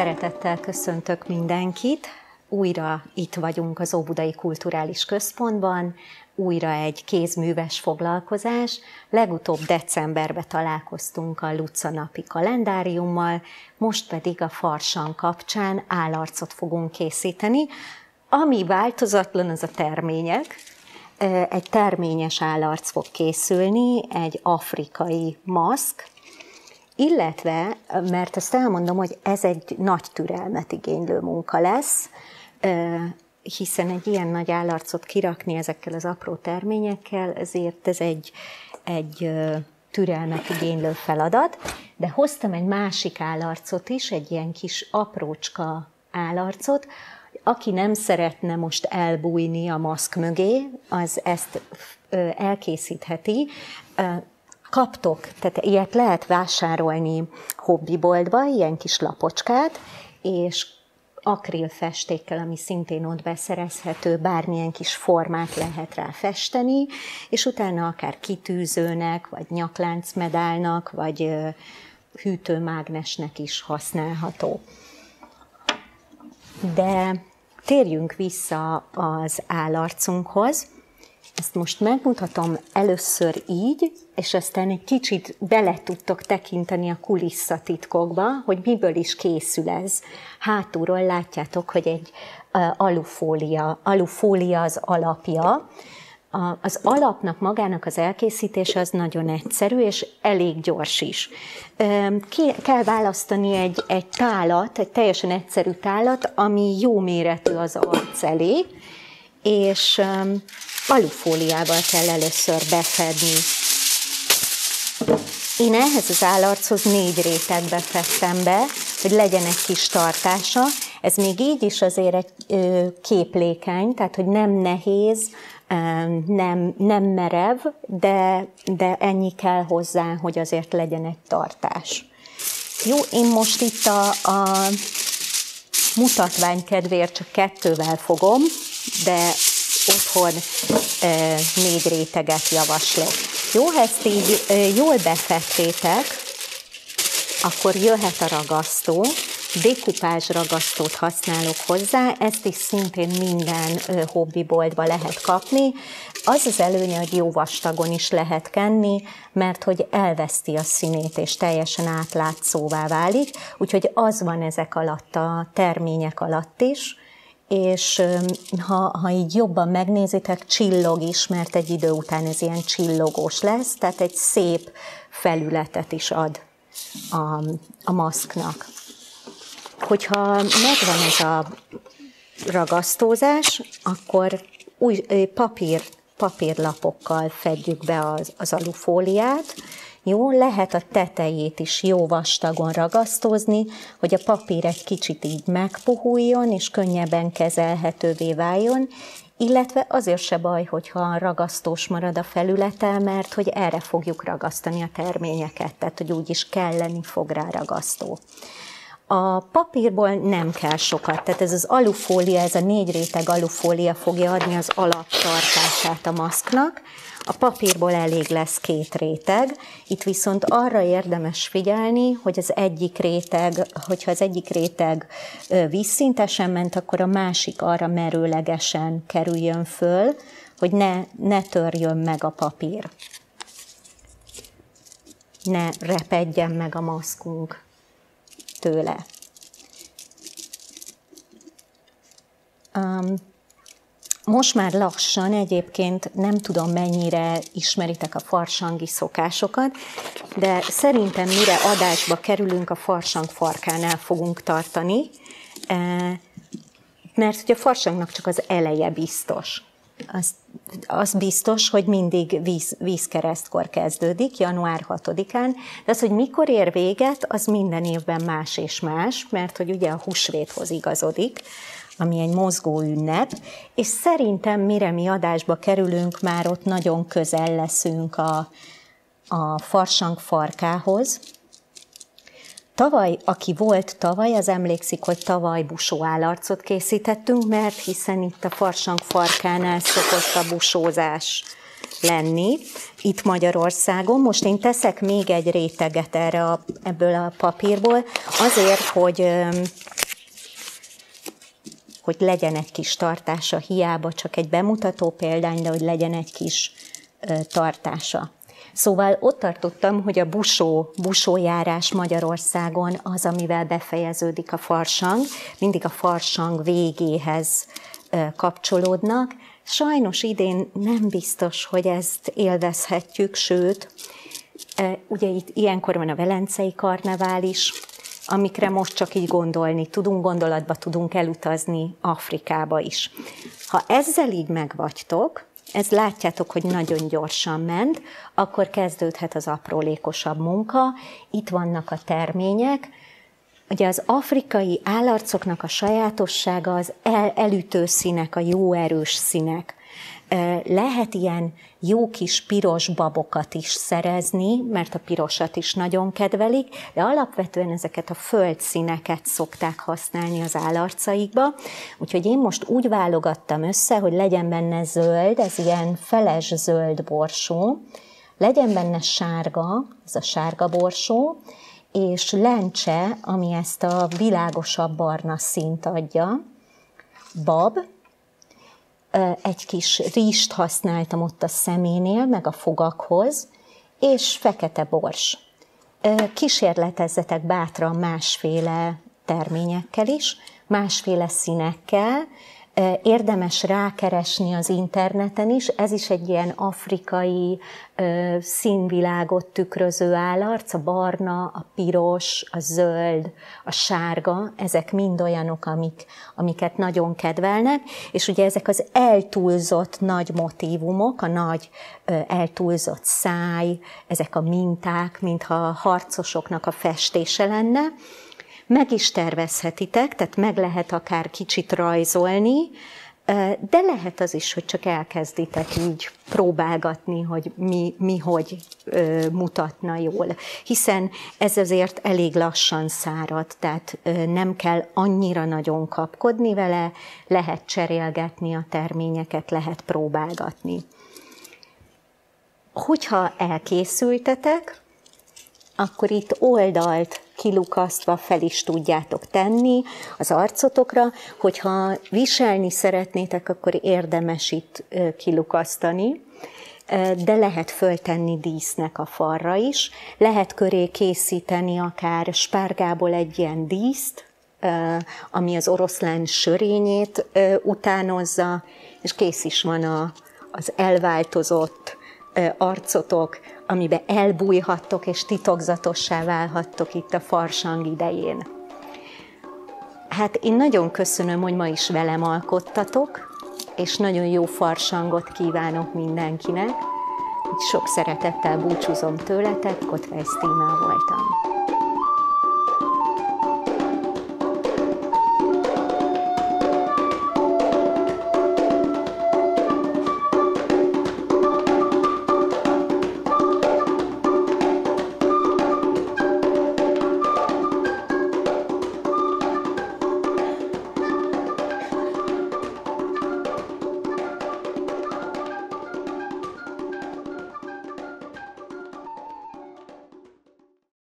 Szeretettel köszöntök mindenkit. Újra itt vagyunk az Óbudai Kulturális Központban, újra egy kézműves foglalkozás. Legutóbb decemberben találkoztunk a Luca napi kalendáriummal, most pedig a farsang kapcsán állarcot fogunk készíteni. Ami változatlan, az a termények. Egy terményes állarc fog készülni, egy afrikai maszk, illetve, mert ezt elmondom, hogy ez egy nagy türelmet igénylő munka lesz, hiszen egy ilyen nagy állarcot kirakni ezekkel az apró terményekkel, ezért ez egy türelmet igénylő feladat, de hoztam egy másik állarcot is, egy ilyen kis aprócska állarcot. Aki nem szeretne most elbújni a maszk mögé, az ezt elkészítheti. Kaptok, tehát ilyet lehet vásárolni hobbiboltba, ilyen kis lapocskát, és akrilfestékkel, ami szintén ott beszerezhető, bármilyen kis formát lehet rá festeni, és utána akár kitűzőnek, vagy nyakláncmedálnak, vagy hűtőmágnesnek is használható. De térjünk vissza az állarcunkhoz. Ezt most megmutatom először így, és aztán egy kicsit bele tudtok tekinteni a kulisszatitkokba, hogy miből is készül ez. Hátulról látjátok, hogy egy alufólia az alapja. Az alapnak magának az elkészítése az nagyon egyszerű, és elég gyors is. Kell választani egy tálat, egy teljesen egyszerű tálat, ami jó méretű az arc elé, és alufóliával kell először befedni. Én ehhez az állarchoz 4 rétegbe fettem be, hogy legyen egy kis tartása. Ez még így is azért egy képlékeny, tehát hogy nem nehéz, nem merev, de ennyi kell hozzá, hogy azért legyen egy tartás. Jó, én most itt a mutatvány kedvéért csak 2-vel fogom, de otthon 4 réteget javaslok. Jó, ha ezt így jól befettétek, akkor jöhet a ragasztó. Dekupázs ragasztót használok hozzá, ezt is szintén minden hobbiboltba lehet kapni. Az az előnye, hogy jó vastagon is lehet kenni, mert hogy elveszti a színét, és teljesen átlátszóvá válik. Úgyhogy az van ezek alatt a termények alatt is, és ha így jobban megnézitek, csillog is, mert egy idő után ez ilyen csillogós lesz, tehát egy szép felületet is ad a maszknak. Hogyha megvan ez a ragasztózás, akkor új papírlapokkal fedjük be az alufóliát. Jó, lehet a tetejét is jó vastagon ragasztózni, hogy a papír egy kicsit így megpuhuljon, és könnyebben kezelhetővé váljon, illetve azért se baj, hogyha ragasztós marad a felülete, mert hogy erre fogjuk ragasztani a terményeket, tehát hogy úgyis kelleni fog rá ragasztó. A papírból nem kell sokat, tehát ez az alufólia, ez a 4 réteg alufólia fogja adni az alaptartását a maszknak. A papírból elég lesz 2 réteg, itt viszont arra érdemes figyelni, hogy az egyik réteg, hogyha az egyik réteg vízszintesen ment, akkor a másik arra merőlegesen kerüljön föl, hogy ne törjön meg a papír. Ne repedjen meg a maszkunk tőle. Most már lassan, egyébként nem tudom mennyire ismeritek a farsangi szokásokat, de szerintem mire adásba kerülünk, a farsang farkánál fogunk tartani, mert hogy a farsangnak csak az eleje biztos. Az biztos, hogy mindig vízkeresztkor kezdődik, január 6-án, de az, hogy mikor ér véget, az minden évben más és más, mert hogy ugye a húsvéthoz igazodik, ami egy mozgó ünnep, és szerintem mire mi adásba kerülünk, már ott nagyon közel leszünk a farsang farkához. Tavaly, aki volt tavaly, az emlékszik, hogy tavaly busóállarcot készítettünk, mert hiszen itt a farsang farkánál szokott a busózás lenni itt Magyarországon. Most én teszek még egy réteget ebből a papírból, azért, hogy legyen egy kis tartása, hiába csak egy bemutató példány, de hogy legyen egy kis tartása. Szóval ott tartottam, hogy a busójárás Magyarországon az, amivel befejeződik a farsang, mindig a farsang végéhez kapcsolódnak. Sajnos idén nem biztos, hogy ezt élvezhetjük, sőt, ugye itt ilyenkor van a Velencei Karnevál is, amikre most csak így gondolni tudunk, gondolatba tudunk elutazni Afrikába is. Ha ezzel így megvagytok, ezt látjátok, hogy nagyon gyorsan ment, akkor kezdődhet az aprólékosabb munka. Itt vannak a termények. Ugye az afrikai állarcoknak a sajátossága az elütő színek, a jó erős színek. Lehet ilyen jó kis piros babokat is szerezni, mert a pirosat is nagyon kedvelik, de alapvetően ezeket a földszíneket szokták használni az állarcaikba. Úgyhogy én most úgy válogattam össze, hogy legyen benne zöld, ez ilyen feles zöld borsó, legyen benne sárga, ez a sárga borsó, és lencse, ami ezt a világosabb barna színt adja, bab, egy kis rizst használtam ott a szeménél, meg a fogakhoz, és fekete bors. Kísérletezzetek bátran másféle terményekkel is, másféle színekkel, érdemes rákeresni az interneten is, ez is egy ilyen afrikai színvilágot tükröző állarc, a barna, a piros, a zöld, a sárga, ezek mind olyanok, amiket nagyon kedvelnek, és ugye ezek az eltúlzott nagy motívumok, a nagy eltúlzott száj, ezek a minták, mintha a harcosoknak a festése lenne. Meg is tervezhetitek, tehát meg lehet akár kicsit rajzolni, de lehet az is, hogy csak elkezditek így próbálgatni, hogy mi hogy mutatna jól. Hiszen ez azért elég lassan szárad, tehát nem kell annyira nagyon kapkodni vele, lehet cserélgetni a terményeket, lehet próbálgatni. Hogyha elkészültetek, akkor itt oldalt kilukasztva fel is tudjátok tenni az arcotokra, hogyha viselni szeretnétek, akkor érdemes itt kilukasztani, de lehet föltenni dísznek a farra is, lehet köré készíteni akár spárgából egy ilyen díszt, ami az oroszlán sörényét utánozza, és kész is van az elváltozott arcotok, amiben elbújhattok és titokzatossá válhattok itt a farsang idején. Hát én nagyon köszönöm, hogy ma is velem alkottatok, és nagyon jó farsangot kívánok mindenkinek. Sok szeretettel búcsúzom tőletek, Kottweisz Tímea voltam.